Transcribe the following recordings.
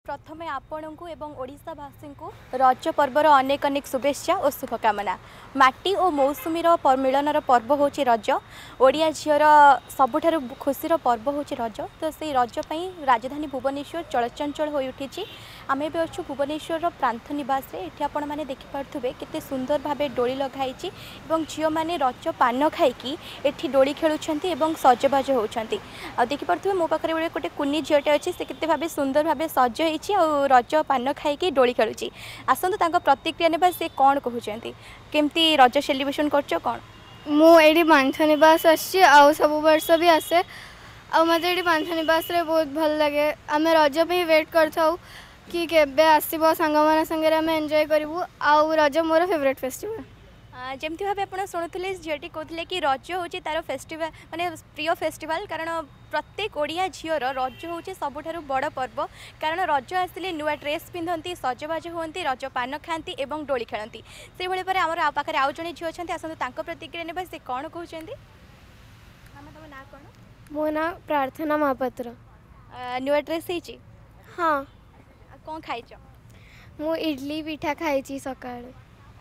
प्रथमे आपण को एवं ओडिशावासी को रज पर्वर अनेक अनेक शुभेच्छा और शुभकामना। माटी और मौसुमी मिलनर पर्व हूँ रज। ओडिया झीर सबुठार खुशीर पर्व हूँ रज। तो से रज पई राजधानी भुवनेश्वर चलचंचल हो उठी। आम भी अच्छु भुवनेश्वर प्रांत निवास ये आपण मैंने देखिपे केते सुंदर भाव डोली लगाई झील मैंने रज पान खाई एठी डोली खेलुछंती एवं सजबाज होउछंती। आ देखिपे मो पाखे गोटे कुनी झीलटे अच्छी से केते भाव सुंदर भाव सज होती और रज पान खाई डोली खेलुची। आसतु तांको प्रतिक्रिया नेबा से कौन कहउछंती केमती रज सेलिब्रेशन करछो कौन? मु एडी पांथ निवास आछि आ सब वर्ष भी आसे आ मते एडी पांथ निवास रे बहुत भल लगे। आमे रज पे वेट करथाउ कि केबे आसीबो संगमान संगे आमे एन्जॉय करबु आ रज मोर फेवरेट फेस्टिवल। जमती भाव आप शुणुले झीटी कहते कि रज हूँ तार फेस्टिवल माने प्रिय फेस्टिवल कारण प्रत्येक ओडिया झीर रज हूँ सबुठ बड़ पर्व कारण रज आसिले नुआ ड्रेस पिंधती सजबाज होती रज पान खाती और डोली खेलती से भाई पर आम पाखे आउ जड़े झील अच्छा आसतु प्रतिक्रिया ने से कौन कहते ना कौन? मो ना प्रार्थना महापात्र। नुआ ड्रेस ही? हाँ। कौन खाई? मु इडली पिठा खाई सकाळे।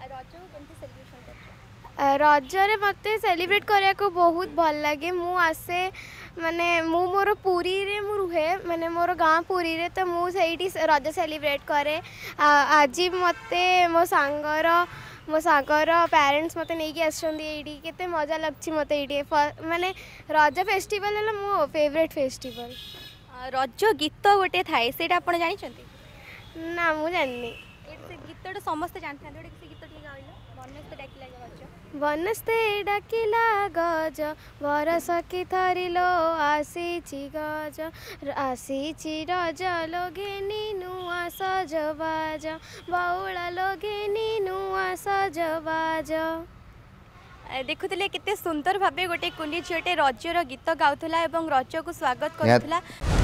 रज रजरे मते सेलिब्रेट करने को बहुत भल लगे। मु आसे माने मु मोर पुरी रे मु रुहे माने मोर गाँ पुरी रे तो मु सेठी रज सेलिब्रेट करे। आज मते मो सांगर पेरेंट्स मते नहीं कि आछंदी एडी केते मजा लगछि मते एडी माने रज फेस्टिवल है मो फेवरेट फेस्टिवल। रज गीत गोटे थाए सेटा आपण जानि छथि? ना मु जाननी। से गीत समस्त जानते हैं गीत डाकिला बनस्ते डाकिला गज बरस की थरिलो आसीची गज आसीची रज लोगेनी नुआ सजबाज बाउला लोगेनी नुआ सजबाज। देखुले केते सुंदर भाबे गोटे कुनी झीलटे रजर गीत गाउथला एवं रज को स्वागत करुथला।